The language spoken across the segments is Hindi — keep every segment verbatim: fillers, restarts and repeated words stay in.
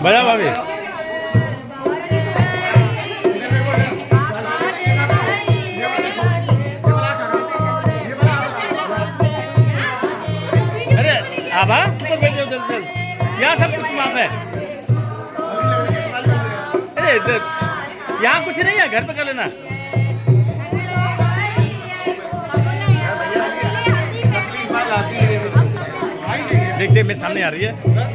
बजा भाभी। अरे आभा ऊपर बैठो चल चल, यहाँ सब कुछ माफ है। अरे यहाँ कुछ नहीं है, घर पे कर लेना। देख देख मेरे सामने आ रही है।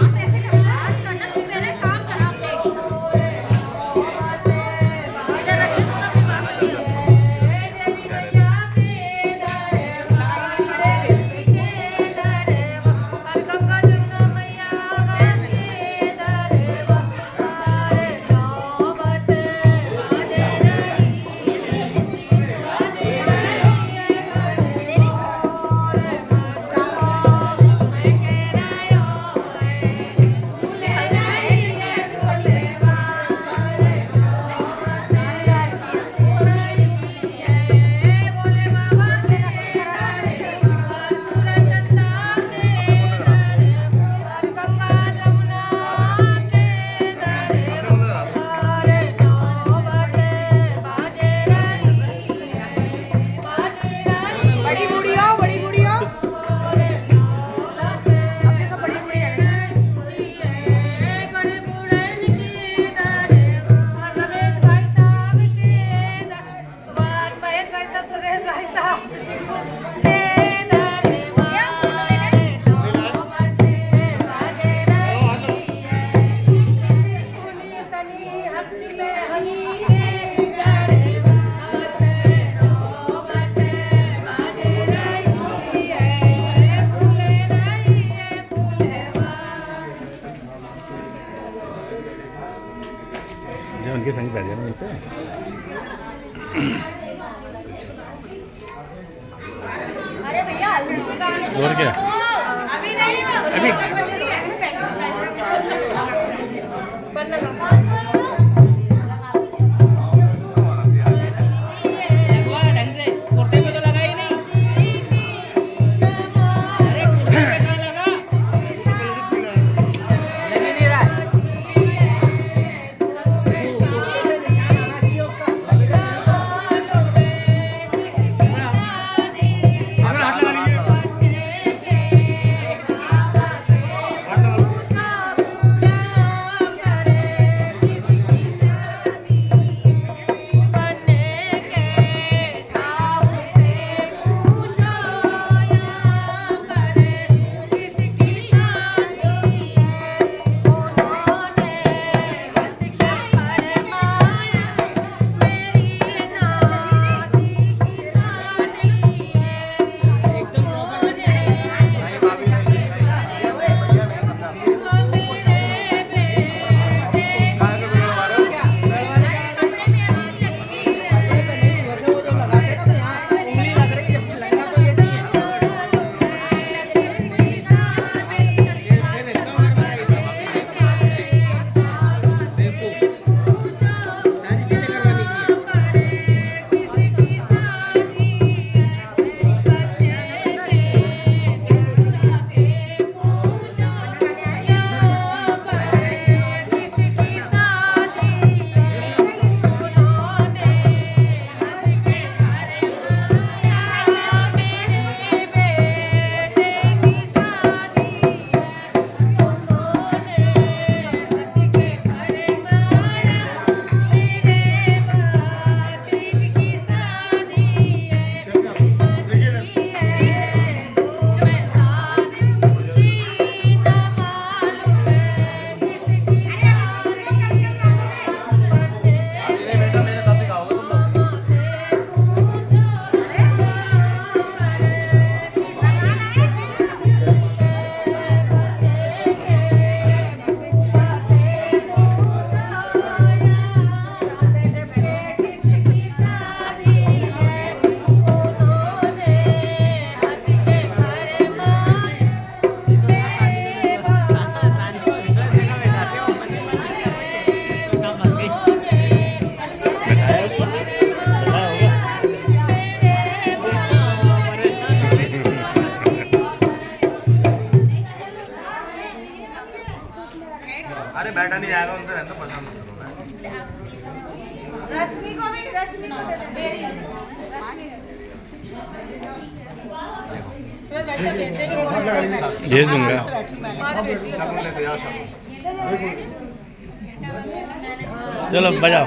जो उनके संग बैठ जाने मिलते हैं। अरे भैया और क्या अभी नहीं अभी अरे बैठा नहीं जाएगा उनसे रहता पसंद। रश्मि को भी रश्मि को दे दे। भेज दूंगा। चलो बजाओ।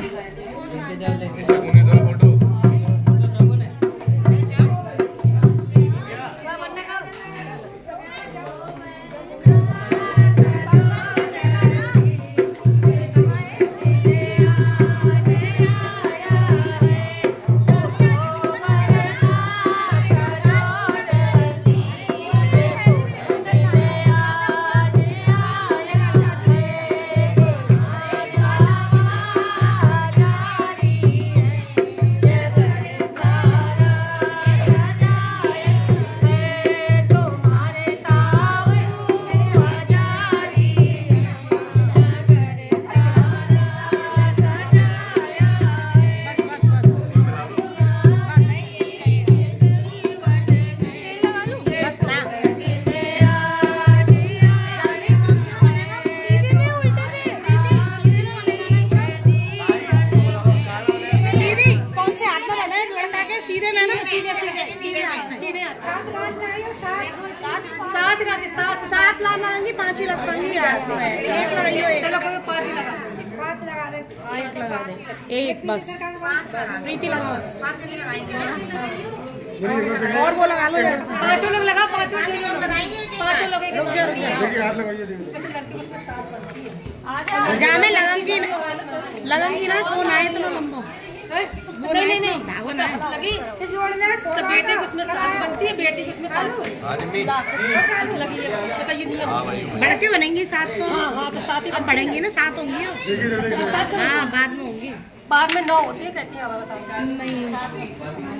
सात गाते सात सात ला लाएंगी पाँच ही लग पाएंगी यार। एक लगाइयो एक। चलो कोई पाँच ही लगा पाँच लगा दे एक लगा दे एक बस प्रीति लगाओ और वो लगा लो यार। पाँचों लोग लगा पाँचों लोग लगाएंगे पाँचों लोग एक जामे लगेंगी लगेंगी ना कौन आए इतना लंबो वो नहीं नहीं नहीं धागो ना लगी से जोड़ ले तो बेटे को उसमें सात बनती है बेटी को उसमें पाँच आदमी लगी है बताइए नहीं बढ़ के बनेंगी सात तो हाँ हाँ तो सात ही अब बढ़ेंगी ना सात होंगी हाँ बाद में होंगी बाद में नौ होती है कहती है बताइए नहीं